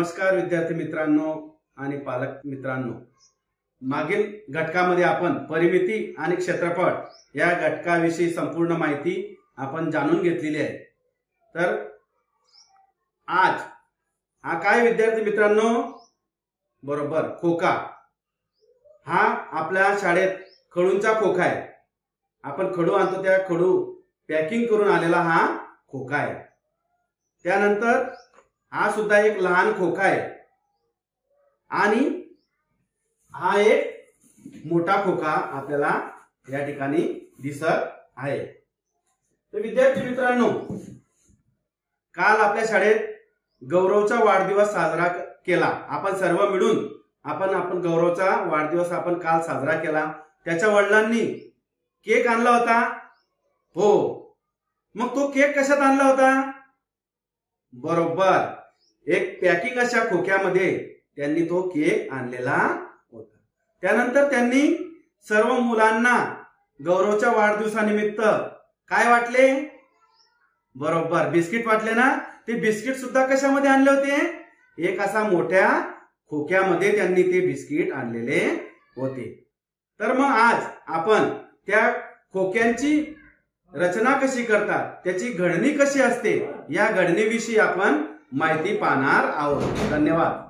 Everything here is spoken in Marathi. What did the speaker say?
नमस्कार विद्यार्थी मित्रांनो आणि पालक मित्रांनो, मागील घटकामध्ये आपण परिमिती आणि क्षेत्रफळ या घटकाविषयी संपूर्ण माहिती आपण जाणून घेतलेली आहे। तर आज हा काय विद्यार्थी मित्रांनो, बरोबर खोका। हा आपल्या शाळेत खडूंचा खोका आहे। आपण खडू आणतो, त्या खडू पॅकिंग करून आलेला हा खोका आहे। त्यानंतर हा सुद्धा एक लहान खोका आहे आणि हा एक मोठा खोका आपल्याला या ठिकाणी दिसत आहे। तर विद्यार्थी मित्रांनो, काल आपल्या शाळेत गौरवचा वाढदिवस साजरा केला। आपण सर्व मिळून आपण गौरवचा वाढदिवस आपण काल साजरा केला। त्याच्या वडिलांनी केक आणला होता। हो, मग तो केक कशात आणला होता? बरोबर, एक पॅकिंग अशा खोक्यामध्ये त्यांनी तो केक आणलेला होता। त्यानंतर त्यांनी सर्व मुलांना गौरवच्या वाढदिवसानिमित्त काय वाटले? बरोबर, बिस्किट वाटले ना। ते बिस्किट सुद्धा कशामध्ये आणले होते? एक असा मोठ्या खोक्यामध्ये त्यांनी ते बिस्किट आणलेले होते। तर मग आज आपण त्या खोक्यांची रचना कशी करतात, त्याची घडणी कशी असते, या घडणीविषयी आपण माहिती पाहणार आहोत। धन्यवाद।